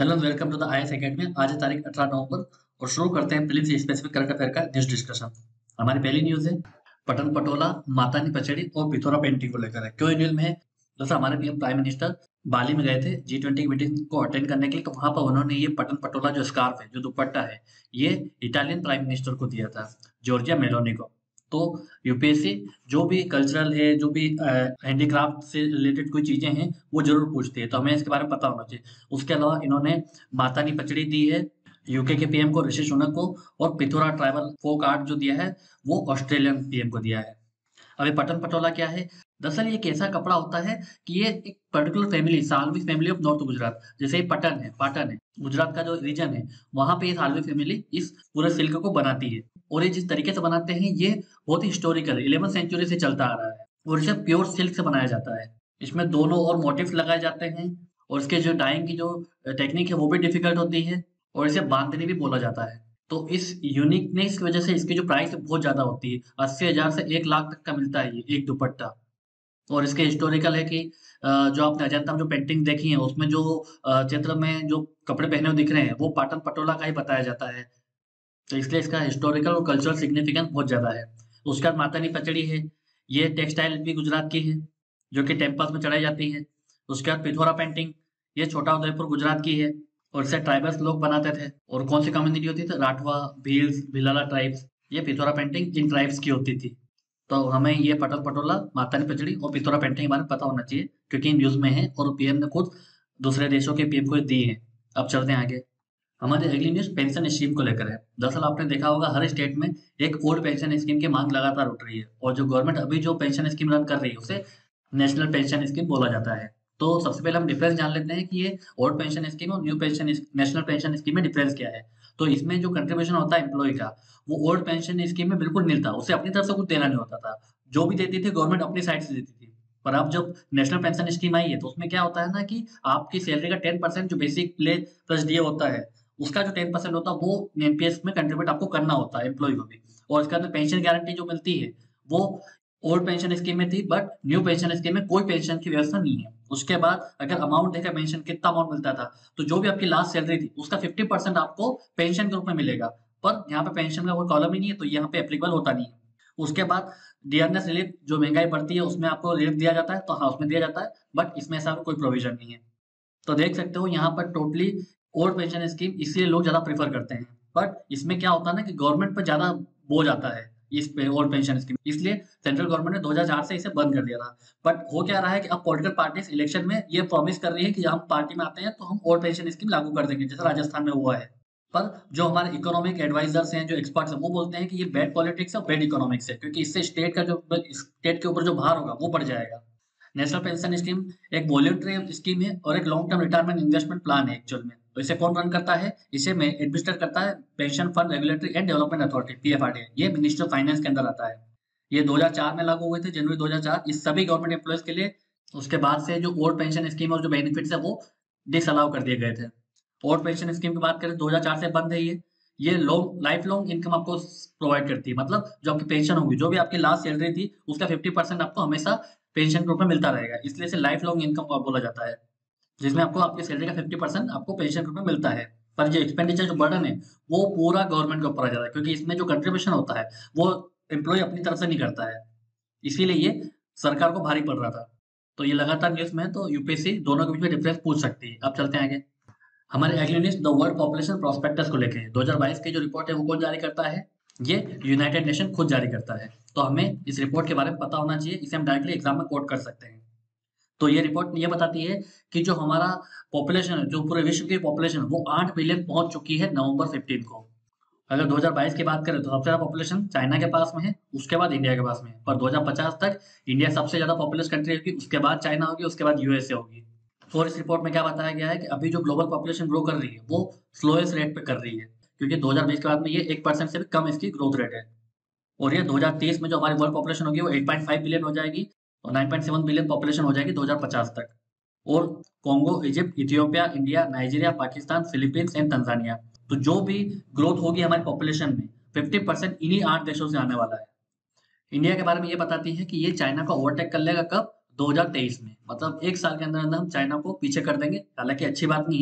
Hello welcome to the IAS academy. आज है तारीख 18 नवंबर और शुरू करते हैं प्रीलिम्स स्पेसिफिक करंट अफेयर का न्यूज डिस्कशन। हमारी पहली न्यूज है पटन पटोला, मातानी पचड़ी और पिथौरा पेंटिंग को लेकर है। क्यों ये न्यूज में है? दोस्तों, हमारे पीएम प्राइम मिनिस्टर बाली में गए थे G20 की मीटिंग को अटेंड करने के लिए, तो वहां पर उन्होंने ये पटन पटोला जो स्कार्फ है, जो दुपट्टा है, ये इटालियन प्राइम मिनिस्टर को दिया था, जॉर्जिया मेलोनी को। तो यूपीएससी जो भी कल्चरल है, जो भी हैंडीक्राफ्ट से रिलेटेड कोई चीजें हैं, वो जरूर पूछती है, तो हमें इसके बारे में पता होना चाहिए। उसके अलावा इन्होंने मातानी पचड़ी दी है यूके के पीएम को, ऋषि सुनक को, और पिथौरा ट्राइबल फोक आर्ट जो दिया है वो ऑस्ट्रेलियन पीएम को दिया है। अभी पटन पटोला क्या है? दरअसल ये एक ऐसा कपड़ा होता है कि ये एक particular family, Salvi family of north Gujarat, जैसे ये पाटन है, गुजरात का जो रीजन है, वहां पे ये सालवी फैमिली इस पूरे सिल्क को बनाती है। और ये जिस तरीके से बनाते हैं, ये बहुत ही हिस्टोरिकल है, 11वीं सेंचुरी से चलता आ रहा है और इसे प्योर सिल्क से बनाया जाता है। इसमें दोनों और मोटिव्स लगाए जाते हैं और इसके जो डाइंग की जो टेक्निक है वो भी डिफिकल्ट होती है और इसे बांधनी भी बोला जाता है। तो इस यूनिकनेस की वजह से इसकी जो प्राइस है बहुत ज्यादा होती है, 80,000 से 1 लाख तक का मिलता है ये एक दुपट्टा। और इसके हिस्टोरिकल है कि जो आपने अजंता में जो पेंटिंग देखी है, उसमें जो चित्र में जो कपड़े पहने हुए दिख रहे हैं, वो पाटन पटोला का ही बताया जाता है। तो इसलिए इसका हिस्टोरिकल और कल्चरल सिग्निफिकेंस बहुत ज्यादा है। उसके बाद मातानी पचड़ी है, ये टेक्सटाइल भी गुजरात की है, जो कि टेम्पल्स में चढ़ाई जाती है। उसके बाद पिथौरा पेंटिंग, ये छोटा उदयपुर गुजरात की है और इसे ट्राइबल्स लोग बनाते थे। और कौन सी कम्युनिटी होती थी? राठवा, भील्स, भिलाला ट्राइब्स। ये पिथौरा पेंटिंग इन ट्राइब्स की होती थी। तो हमें ये पटल पटोला, मातानी पचड़ी और पिथौरा पेंटिंग के बारे में पता होना चाहिए, क्योंकि न्यूज में है और पीएम ने खुद दूसरे देशों के पीएम को दी है। अब चलते हैं आगे। हमारी अगली न्यूज पेंशन स्कीम को लेकर है। दरअसल आपने देखा होगा, हर स्टेट में एक ओल्ड पेंशन स्कीम की मांग लगातार उठ रही है और जो गवर्नमेंट अभी जो पेंशन स्कीम रन कर रही है उसे नेशनल पेंशन स्कीम बोला जाता है। तो सबसे पहले हम डिफरेंस जान लेते हैं कि ये ओल्ड पेंशन स्कीम और new pension national pension scheme में डिफरेंस क्या है। तो इसमें जो कंट्रीब्यूशन होता है एम्प्लॉय का, वो ओल्ड पेंशन स्कीम में बिल्कुल नील था, उसे अपनी तरफ से कुछ देना नहीं होता था। जो भी देती थी गवर्नमेंट अपनी साइड से देती थी। पर अब जब नेशनल पेंशन स्कीम आई है, तो उसमें क्या होता है ना कि आपकी सैलरी का 10% जो बेसिक पे प्लस डीए होता है, उसका जो 10% होता है वो एनपीएस में कंट्रीब्यूट आपको करना होता है एम्प्लॉय को भी। और इसके अंदर पेंशन गारंटी जो मिलती है, वो ओल्ड पेंशन स्कीम में थी, बट न्यू पेंशन स्कीम में कोई पेंशन की व्यवस्था नहीं है। उसके बाद अगर अमाउंट देखा, पेंशन कितना अमाउंट मिलता था, तो जो भी आपकी लास्ट सैलरी थी उसका 50% आपको पेंशन के रूप में मिलेगा। पर यहाँ पे पेंशन का कोई कॉलम ही नहीं है, तो यहाँ पे एप्लीकेबल होता नहीं है। उसके बाद डियरनेस रिलीफ, जो महंगाई बढ़ती है उसमें आपको रिलीफ दिया जाता है, तो हाँ उसमें दिया जाता है, बट इसमें ऐसा कोई प्रोविजन नहीं है। तो देख सकते हो यहाँ पर टोटली ओल्ड पेंशन स्कीम इसलिए लोग ज्यादा प्रेफर करते हैं। बट इसमें क्या होता है ना कि गवर्नमेंट पर ज्यादा बोझ आता है इस पे ओल्ड पेंशन स्कीम, इसलिए सेंट्रल गवर्नमेंट ने 2004 से इसे बंद कर दिया था। बट हो क्या रहा है कि अब पॉलिटिकल पार्टीज इलेक्शन में ये प्रॉमिस कर रही है कि हम पार्टी में आते हैं तो हम ओल्ड पेंशन स्कीम लागू कर देंगे, जैसे राजस्थान में हुआ है। पर जो हमारे इकोनॉमिक एडवाइजर्स हैं, जो एक्सपर्ट्स हैं, वो बोलते हैं कि ये बैड पॉलिटिक्स और बैड इकोनॉमिक्स है, क्योंकि इससे स्टेट के ऊपर जो भार होगा वो बढ़ जाएगा। नेशनल पेंशन स्कीम एक वॉलंटरी स्कीम है और एक long term retirement investment plan है एक्चुअल में। तो इसे कौन रन करता है? इसे में एडमिनिस्टर करता है pension fund regulatory and development authority, PFRDA. ये मिनिस्ट्री ऑफ फाइनेंस के अंदर आता है। ये 2004 में लागू हुए थे, जनवरी 2004, इस सभी गवर्नमेंट एम्प्लॉयज के लिए। उसके बाद से जो ओल्ड पेंशन स्कीम और जो बेनिफिट्स है वो डिसअलाउ कर दिए गए थे। ओल्ड पेंशन स्कीम की बात करें, 2004 से बंद है ये लॉन्ग लाइफ लॉन्ग इनकम आपको प्रोवाइड करती है। मतलब जो आपकी पेंशन होगी, जो भी आपकी लास्ट सैलरी थी, उसका 50% आपको हमेशा पेंशन के रूप में मिलता रहेगा, इसलिए इसे लाइफ लॉन्ग इनकम बोला जाता है, जिसमें आपको आपकी सैलरी का 50% आपको पेंशन के रूप में मिलता है। पर जो एक्सपेंडिचर, जो बर्डन है, वो पूरा गवर्नमेंट के ऊपर आ जाता है, क्योंकि इसमें जो कंट्रीब्यूशन होता है वो एम्प्लॉय अपनी तरफ से नहीं करता है, इसीलिए ये सरकार को भारी पड़ रहा था। तो ये लगातार न्यूज में है, तो यूपीएससी दोनों के बीच में डिफरेंस पूछ सकती है। अब चलते हैं आगे। हमारे अगली news the world population prospectus को लेके है। 2022 की जो रिपोर्ट है वो कौन जारी करता है? ये यूनाइटेड नेशन खुद जारी करता है। तो हमें इस रिपोर्ट के बारे में पता होना चाहिए, इसे हम डायरेक्टली एग्जाम में कोट कर सकते हैं। तो ये रिपोर्ट ये बताती है कि जो हमारा पॉपुलेशन है, जो पूरे विश्व की पॉपुलेशन है, वो 8 बिलियन पहुंच चुकी है नवंबर 15 को। अगर 2022 की बात करें तो सबसे ज्यादा पॉपुलेशन चाइना के पास में है, उसके बाद इंडिया के पास में है। पर 2050 तक इंडिया सबसे ज्यादा पॉपुलस कंट्री होगी, उसके बाद चाइना होगी, उसके बाद यूएसए होगी। और इस रिपोर्ट में क्या बताया गया है कि अभी जो ग्लोबल पॉपुलेशन ग्रो कर रही है वो स्लोएस्ट रेट पे कर रही है, क्योंकि 2020 के बाद में ये 1% से भी कम इसकी ग्रोथ रेट है। और ये 2030 में जो हमारी वर्ल्ड पॉपुलेशन होगी वो 8.5 बिलियन हो जाएगी और 9.7 बिलियन पॉपुलेशन हो जाएगी 2050 तक। और Congo, Egypt, Ethiopia, India, Nigeria, Pakistan, Philippines and Tanzania, तो जो भी ग्रोथ होगी हमारी पॉपुलेशन में, 50% इन्हीं 8 देशों से आने वाला है। इंडिया के बारे में ये बताती है कि ये चाइना को ओवरटेक कर लेगा कब? 2023 में। मतलब एक साल के अंदर अंदर हम चाइना को पीछे कर देंगे। हालांकि अच्छी बात नहीं है,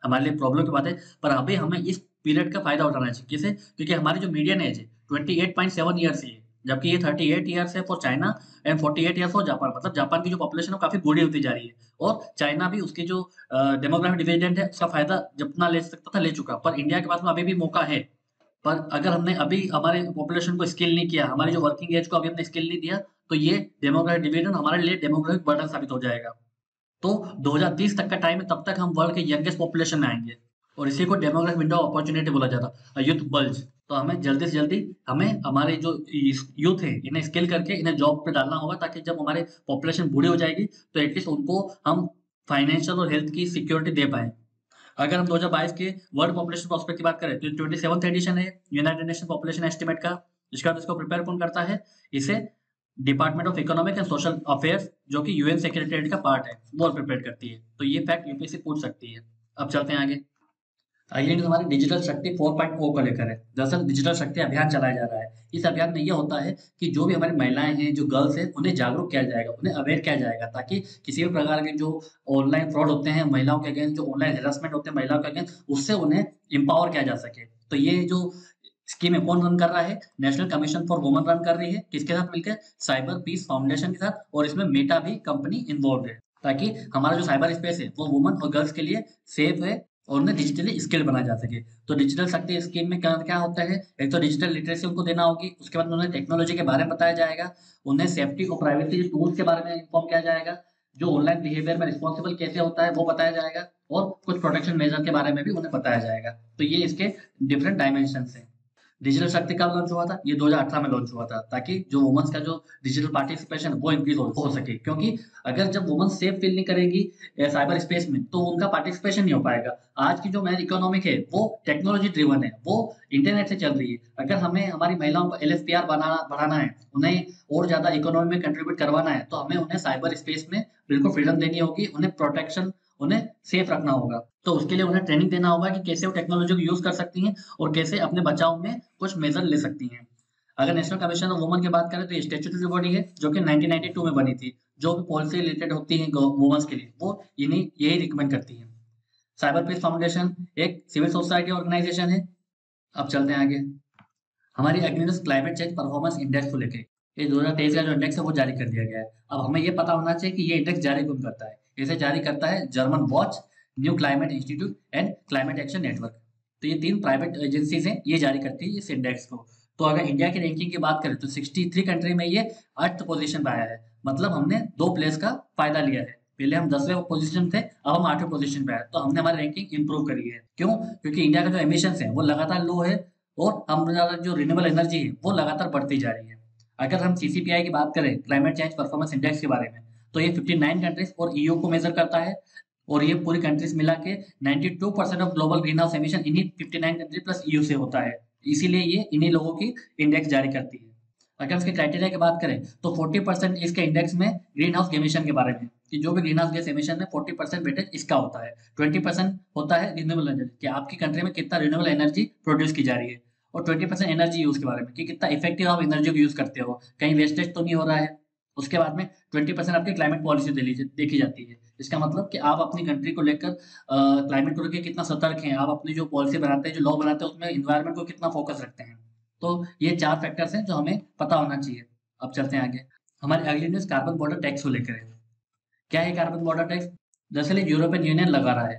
हमारे लिए प्रॉब्लम की बात है, पर अभी हमें इस पीरियड का फायदा उठाना चाहिए। किसे? क्योंकि हमारी जो मीडियन एज है 28.7 ईयर्स ही है, जबकि ये 38 ईयर्स है for China and 48 years for Japan. मतलब जापान की जो पॉपुलेशन है वो काफी बूढ़ी होती जा रही है, और चाइना भी उसकी जो डेमोग्राफिक डिविडेंड है उसका फायदा जितना ले सकता था ले चुका। पर इंडिया के पास में अभी भी मौका है। पर अगर हमने अभी हमारे पॉपुलेशन को स्किल नहीं किया, हमारी जो वर्किंग एज को अभी हमने स्किल नहीं दिया, तो ये डेमोग्राफिक डिविडेंड हमारे लिए डेमोग्राफिक बर्डन साबित हो जाएगा। तो 2030 तक का टाइम है, तब तक हम वर्ल्ड के यंगेस्ट पॉपुलेशन में आएंगे, और इसी को डेमोग्राफिक विंडो ऑफ अपॉर्चुनिटी बोला जाता है, यूथ बल्ज। तो हमें जल्दी से जल्दी हमें हमारे जो यूथ है इन्हें स्किल करके इन्हें जॉब पे डालना होगा, ताकि जब हमारे पॉपुलेशन बूढ़ी हो जाएगी तो एटलीस्ट उनको हम फाइनेंशियल और हेल्थ की सिक्योरिटी दे पाए। अगर हम 2022 के वर्ल्ड पॉपुलेशन प्रोस्पेक्ट की बात करें तो 27th एडिशन है यूनाइटेड नेशन पॉपुलेशन एस्टीमेट का। इसका इसको प्रिपेयर कौन करता है? इसे department of economic and social affairs, जो कि यूएन सेक्रेटरीट का पार्ट है, वो प्रिपेयर करती है। तो ये फैक्ट यूपीएससी पूछ सकती है। अब चलते हैं आगे। अगली न्यूज़ हमारी डिजिटल शक्ति 4.0 को लेकर है। दरअसल डिजिटल शक्ति अभियान चलाया जा रहा है। इस अभियान में यह होता है कि जो भी हमारी महिलाएं हैं, जो गर्ल्स हैं, उन्हें जागरूक किया जाएगा, उन्हें अवेयर किया जाएगा, ताकि किसी भी प्रकार के जो ऑनलाइन फ्रॉड होते हैं महिलाओं के अगेंस्ट, जो ऑनलाइन हेरासमेंट होते हैं महिलाओं के अगेंस्ट, उससे उन्हें एम्पावर किया जा सके। तो ये जो स्कीम है कौन रन कर रहा है? National commission for women run कर रही है। किसके साथ मिलकर? साइबर पीस फाउंडेशन के साथ, और इसमें मेटा भी कंपनी इन्वॉल्व है, ताकि हमारा जो साइबर स्पेस है वो वुमेन और गर्ल्स के लिए सेफ है और उन्हें डिजिटली स्किल बनाया जा सके। तो डिजिटल शक्ति स्कीम में क्या क्या होता है? एक तो डिजिटल लिटरेसी उनको देना होगी, उसके बाद उन्हें टेक्नोलॉजी के बारे में बताया जाएगा, उन्हें सेफ्टी और प्राइवेसी टूल्स के बारे में इन्फॉर्म किया जाएगा, जो ऑनलाइन बिहेवियर में रिस्पॉन्सिबल कैसे होता है वो बताया जाएगा, और कुछ प्रोटेक्शन मेजर के बारे में भी उन्हें बताया जाएगा। तो ये इसके डिफरेंट डायमेंशन हैं। डिजिटल शक्ति कब लॉन्च हुआ था? ये 2018 में लॉन्च हुआ था, ताकि जो वुमेन्स का जो डिजिटल पार्टिसिपेशन वो इंक्रीज हो सके। क्योंकि अगर जब वुमेन सेफ फील नहीं करेगी साइबर स्पेस में, तो उनका पार्टिसिपेशन नहीं हो पाएगा। आज की जो मेरी इकोनॉमिक है वो टेक्नोलॉजी ड्रिवन है, वो इंटरनेट से चल रही है। अगर हमें हमारी महिलाओं को एलएफपीआर बढ़ाना है, उन्हें और ज्यादा इकोनॉमी में कंट्रीब्यूट करवाना है, तो हमें उन्हें साइबर स्पेस में बिल्कुल फ्रीडम देनी होगी, उन्हें प्रोटेक्शन, उन्हें सेफ रखना होगा। तो उसके लिए उन्हें ट्रेनिंग देना होगा कि कैसे वो टेक्नोलॉजी को यूज कर सकती हैं और कैसे अपने बचाव में कुछ मेजर ले सकती हैं। अगर नेशनल कमीशन ऑफ वुमेन की बात करें तो ये स्टैट्यूटरी बॉडी है, जो कि 1992 में बनी थी। जो भी पॉलिसी रिलेटेड होती है वुमेन्स के लिए, वो इन्हीं यही रिकमेंड करती है। साइबर पीस फाउंडेशन एक सिविल सोसाइटी ऑर्गेनाइजेशन है। अब चलते हैं आगे। हमारी एग्रीनेस क्लाइमेट चेंज परफॉर्मेंस इंडेक्स को लेकर ये 2023 का जो इंडेक्स है वो जारी कर दिया गया है। अब हमें ये पता होना चाहिए कि ये इंडेक्स जारी कौन करता है। इसे जारी करता है German watch, new climate institute and climate action network. तो ये तीन प्राइवेट एजेंसीज हैं, ये जारी करती है इस इंडेक्स को। तो अगर इंडिया की रैंकिंग की बात करें तो 63 कंट्री में ये 8th पोजीशन पे आया है। मतलब हमने 2 प्लेस का फायदा लिया है। पहले हम 10वें पोजीशन थे, अब हम 8वें पोजीशन पे आए, तो हमने हमारी रैंकिंग इंप्रूव करी है। क्यों? क्योंकि इंडिया का जो एमिशंस है वो लगातार लो है, और हमारा जो रिन्यूएबल एनर्जी है वो लगातार बढ़ती जा रही है। अगर हम सीसीपीआई की बात करें, क्लाइमेट चेंज परफॉर्मेंस इंडेक्स के बारे में, तो ये 59 कंट्रीज और ईयू को मेजर करता है, और ये पूरी कंट्रीज मिला के 92% of global greenhouse emission इन्हीं 59 कंट्री प्लस ईयू से होता है। इसीलिए ये इन्हीं लोगों की इंडेक्स जारी करती है। अगर इसके क्राइटेरिया की बात करें तो 40% इसके इंडेक्स में ग्रीन हाउस एमिशन के बारे में, कि जो भी ग्रीन हाउस गैस एमिशन में 40% वेटेज इसका होता है। 20% होता है रिन्यूएबल एनर्जी, कि आपकी कंट्री में कितना रिन्यूएबल एनर्जी प्रोड्यूस की जा रही है, और 20% एनर्जी यूज के बारे में, कि कितना इफेक्टिव आप एनर्जी को यूज करते हो, कहीं वेस्टेज तो नहीं हो रहा है। उसके बाद में 20% आपकी क्लाइमेट पॉलिसी देखी जाती है। इसका मतलब कि आप अपनी कंट्री को लेकर क्लाइमेट को लेकर कितना सतर्क हैं, आप अपनी जो पॉलिसी बनाते हैं, जो लॉ बनाते हैं, उसमें इन्वायरमेंट को कितना फोकस रखते हैं। तो ये 4 फैक्टर्स हैं जो हमें पता होना चाहिए। अब चलते हैं आगे। हमारी अगली न्यूज कार्बन बॉर्डर टैक्स को लेकर है। क्या है कार्बन बॉर्डर टैक्स? दरअसल यूरोपियन यूनियन लगा रहा है।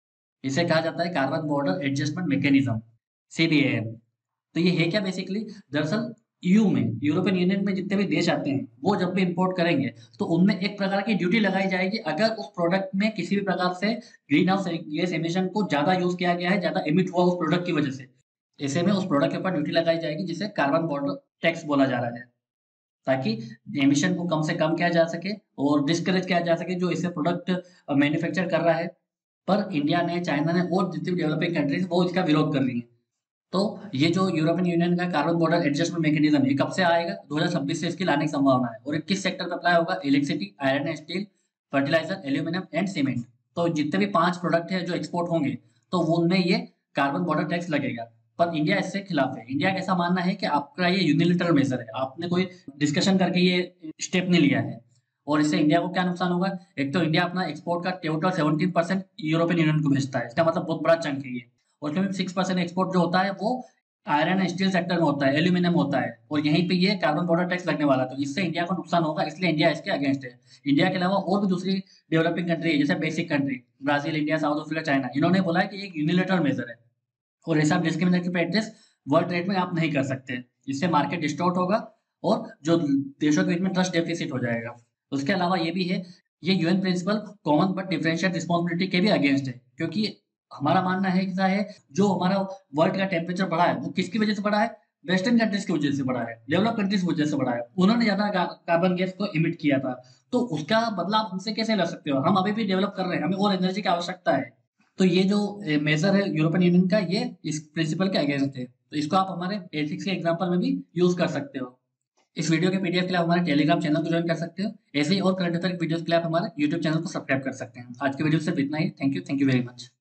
इसे कहा जाता है carbon border adjustment mechanism, CBM. तो ये है क्या बेसिकली? दरअसल ईयू में, यूरोपियन यूनियन में जितने भी देश आते हैं, वो जब भी इंपोर्ट करेंगे तो उनमें एक प्रकार की ड्यूटी लगाई जाएगी अगर उस प्रोडक्ट में किसी भी प्रकार से ग्रीन हाउस गैस एमिशन को ज्यादा यूज किया गया है, ज्यादा एमिट हुआ उस प्रोडक्ट की वजह से। ऐसे में उस प्रोडक्ट के ऊपर ड्यूटी लगाई जाएगी, जिसे कार्बन बॉर्डर टैक्स बोला जा रहा है, ताकि एमिशन को कम से कम किया जा सके और डिस्करेज किया जा सके जो इसे प्रोडक्ट मैन्युफैक्चर कर रहा है। पर इंडिया ने, चाइना ने और जितनी भी डेवलपिंग कंट्रीज वो इसका विरोध कर रही है। तो ये जो यूरोपियन यूनियन का कार्बन बॉर्डर एडजस्टमेंट मैकेनिज्म है, कब से आएगा? 2026 से इसकी लाने की संभावना है। और ये किस सेक्टर पर अप्लाई होगा? Electricity, iron and steel, fertiliser, aluminium and cement. तो जितने भी 5 प्रोडक्ट है जो एक्सपोर्ट होंगे, तो वो उनमें ये कार्बन बॉर्डर टैक्स लगेगा। पर इंडिया इससे खिलाफ है। इंडिया का ऐसा मानना है कि आपका ये यूनिलेटरल मेजर है, आपने कोई डिस्कशन करके ये स्टेप नहीं लिया है, और इससे इंडिया को क्या नुकसान होगा? एक तो इंडिया अपना एक्सपोर्ट का टोटल 17% यूरोपियन यूनियन को भेजता है, इसका मतलब बहुत बड़ा चंक है ये। और उसमें 6% एक्सपोर्ट जो होता है वो आयरन एंड स्टील सेक्टर में होता है, एल्यूमिनियम होता है, और यहीं पे ये कार्बन बॉर्डर टैक्स लगने वाला है, तो इससे इंडिया को नुकसान होगा, इसलिए इंडिया इसके अगेंस्ट है। इंडिया के अलावा और भी दूसरी डेवलपिंग कंट्री है, जैसे BASIC country, Brazil, India, South Africa, China, इन्होंने बोला है कि एक यूनिलेटरल मेजर है और ऐसा डिस्क्रिमिनेटरी प्रैक्टिस वर्ल्ड ट्रेड में आप नहीं कर सकते। इससे मार्केट डिस्टॉर्ट होगा और जो देशों के बीच में ट्रस्ट डेफिसिट हो जाएगा। उसके अलावा ये भी है, ये UN principle common but differentiate responsibility के भी अगेंस्ट है, क्योंकि हमारा मानना है कि है जो हमारा वर्ल्ड का टेम्परेचर बढ़ा है वो किसकी वजह से बढ़ा है? वेस्टर्न कंट्रीज की वजह से बढ़ा है, डेवलप कंट्रीज की वजह से बढ़ा है। उन्होंने ज्यादा कार्बन गैस को इमिट किया था, तो उसका बदला आप हमसे कैसे ले सकते हो? हम अभी भी डेवलप कर रहे हैं, हमें और एनर्जी की आवश्यकता है। तो ये जो मेजर है यूरोपियन यूनियन का, ये इस प्रिंसिपल के अगेंस्ट है, तो इसको आप हमारे एथिक्स के एग्जांपल में भी यूज कर सकते हो। इस वीडियो के पीडीएफ के लिए आप हमारे टेलीग्राम चैनल को ज्वाइन कर सकते हो। ऐसे ही और करंट अफेयर वीडियोस के लिए आप हमारे यूट्यूब चैनल को सब्सक्राइब कर सकते हैं। आज के वीडियो सिर्फ इतना ही। Thank you very much.